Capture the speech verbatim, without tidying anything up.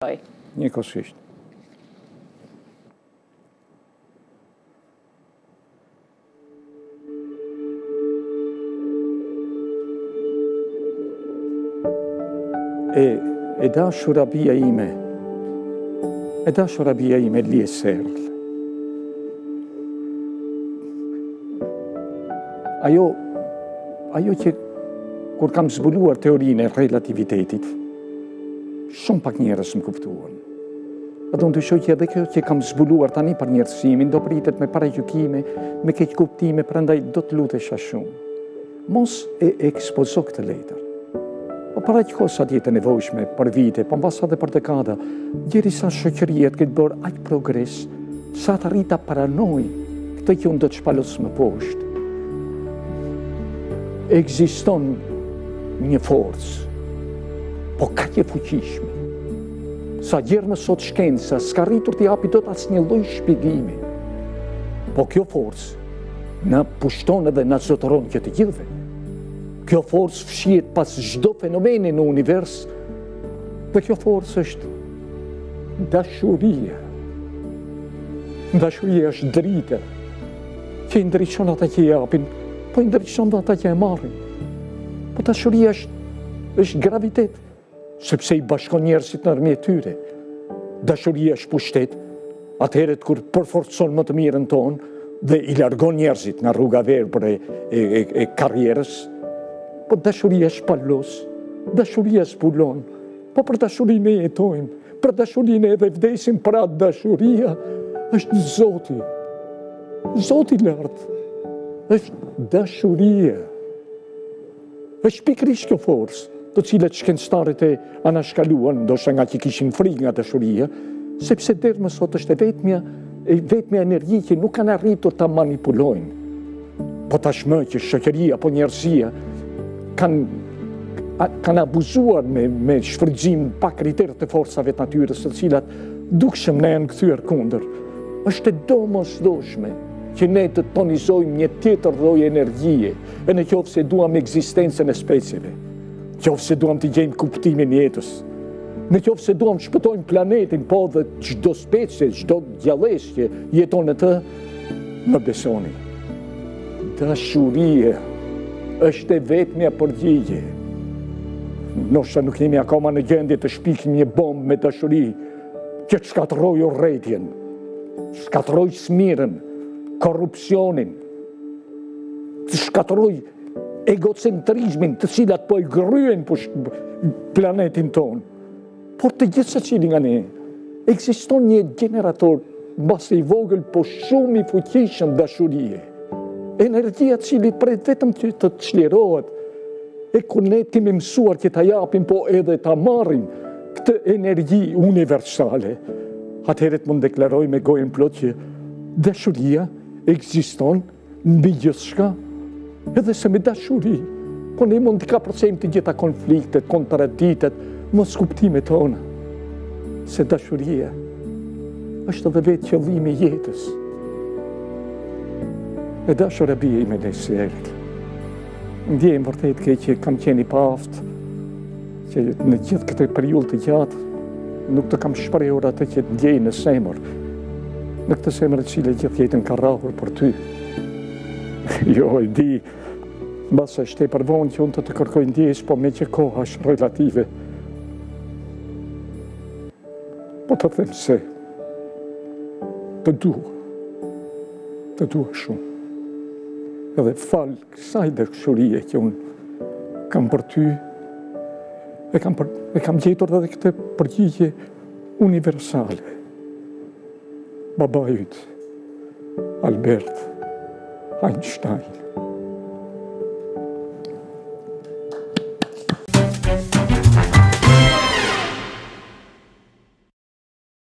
shoj. Njëkohësisht. E, e dashura bia ime, e dashura bia ime Lieserl. Ajo, ajo që kur kam zbuluar teorinë e relativitetit, shumë pak njerëz më kuptuan. Dhe unë të shoj që edhe kjo që kam zbuluar tani për njerëzimin, do pritet me paragjykime, me keq kuptime, prandaj do të lutesha shumë. Mos e ekspozo këtë letër. Po para që kosa tjetë e nevojshme për vite, po mbasa dhe për dekada, gjeri sa shoqërijet këtë bërë aq progres, sa të rrita paranoj këtë që unë do të shpalos më poshtë. Ekziston një forcë, po ka që fuqishme. Sa gjerë në sot shkenca, s'ka rritur t'i hapi do t'as një lloj shpjegimi. Po kjo forcë na pushton edhe na zotëron që të gjithëve. Kjo forcë fshihet pas çdo fenomeni në univers, dhe kjo forcë është dashuria. Dashuria është drita që i ndriçon ata që japin, po i ndriçon ata që e marrin. Po dashuria është, është gravitet, sepse i bashkon njerëzit ndërmjet tyre. Dashuria është pushtet, atëherët kur përforcon më të mirën tonë dhe i largon njerëzit në rruga verbër e, e, e, e karrierës. Po dashuria shpalos, dashuria zbulon, po për dashurinë e jetojmë, për dashurinë edhe vdesim, për atë dashuria është Zoti. Zoti lartë, është dashuria. është pikërisht kjo forcë, të cilët shkencëtarët e anashkaluan, ndoshta nga që kishin frikë nga dashuria, sepse deri më sot është e vetmja, e vetmja energji që nuk kanë arritur ta manipulojnë. Po tashmë që shoqëria apo njerëzia kanë kanë abuzuar me, me shfrytëzim pa kriter të forcave të natyrës, të cilat dukshëm ne janë kthyer kundër. Është e domosdoshme që ne të tonizojmë një tjetër lloj energjie, e në qoftë se duam ekzistencën e specieve, në qoftë se duam të gjejmë kuptimin e jetës, në qoftë se duam shpëtojmë planetin, po dhe çdo specie, çdo gjallësh që jeton në të, më besoni. Dashuria është e vetmja përgjigje. Ndoshta nuk jemi akoma në gjendje të shpikim një bombë me dashuri që të shkatërrojë urrëtitjen, shkatërrojë smirën, korrupsionin, të shkatërrojë egocentrizmin, të cilat po e gryen planetin tonë. Por të gjithë secili nga ne ekziston një generator mbas i vogël, po shumë i fuqishëm dashurie. Energjia e cilit pret vetëm që të çlirohet, e kur ne kemi mësuar që ta japim, po edhe ta marrim këtë energji universale, atëherë mund deklaroj me gojën plot që dashuria ekziston mbi gjithçka, edhe se me dashuri, po ne mund të kapërcejmë të gjitha konfliktet, kontradiktet, mos kuptimet tona, se dashuria është edhe vetë qëllimi i jetës. E dashura bie ime Lieserl. Ndjehem vërtet keq që kam qenë i paaft, që në gjithë këtë periudhë të gjatë nuk të kam shprehur atë që ndjej në zemër, në këtë zemër e cile gjithë jetën ka rrahur për ty. Jo, e di, mbas është tepër vonë që unë të të kërkoj ndjes, po me që koha është relative. Po të them se të dua, të dua shumë. Edhe falë kësaj dashurie që unë kam për ty, e kam, për, e kam gjetur edhe këtë përgjigje universale. Babait, Albert Einstein.